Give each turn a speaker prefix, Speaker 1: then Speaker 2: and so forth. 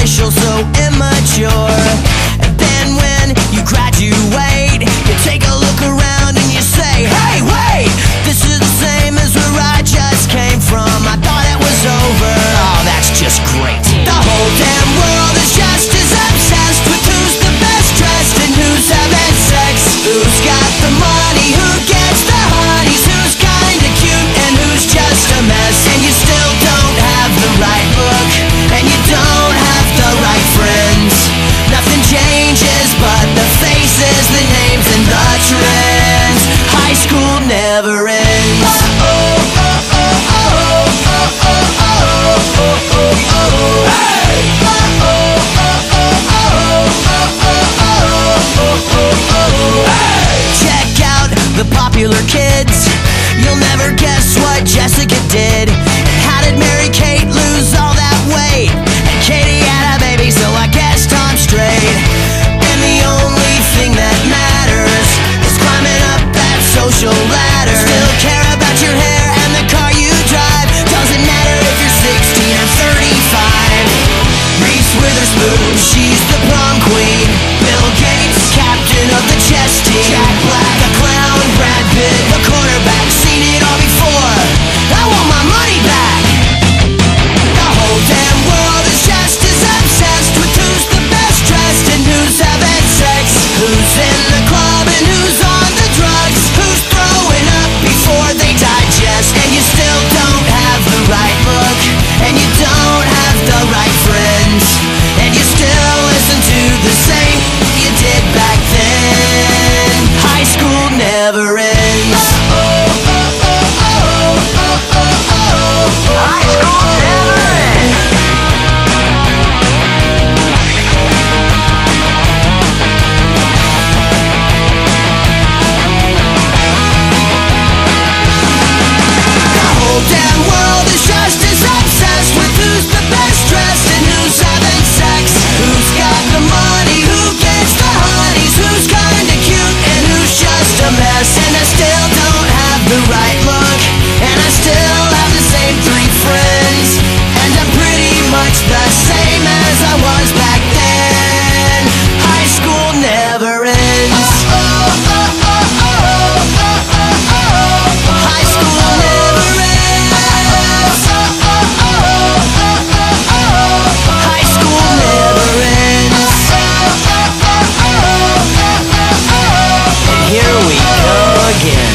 Speaker 1: superficial, so immature. And then when you graduate, you take a look around and you say, hey, wait, this is the same as where I just came from. I thought it was over. Oh, that's just great. The whole damn world is just as obsessed with who's the best dressed and who's having sex, who's got the money, who gets the honeys, who's kinda cute and who's just a mess. And you still don't have the right look, and you don't have the right friends. Nothing changes but the faces, the names, and the trends. High school never ends. Check out the popular kids. You'll never guess what Jessica did. And how did Mary Kate lose all that weight? And Katie had a baby, so I guess Tom's straight. And the only thing that matters is climbing up that social ladder. Still care about your hair and the car you drive. Doesn't matter if you're 16 or 35. Reese Witherspoon, she's the prom queen. Bill Gates, captain of the chess team. Jack Black, a clown. Brad Pitt, a quarterback. Seen it all before. I want my money back. The whole damn world is just as obsessed with who's the best dressed and who's having sex, who's in the club and who's on the drugs, who's throwing up before they digest. And you still don't have the right look, and you don't have the right friends, and you still listen to the same you did back then. High school never ends. High school never ends. The whole damn world is just as obsessed with who's the best dressed and who's having sex, who's got the money, who gets the honeys, who's kinda cute and who's just a mess. And I still don't have the right look, and I still have the same 3 friends, and I'm pretty much the same as I was back then. High school never ends. High school never ends. High school never ends. And here we go again.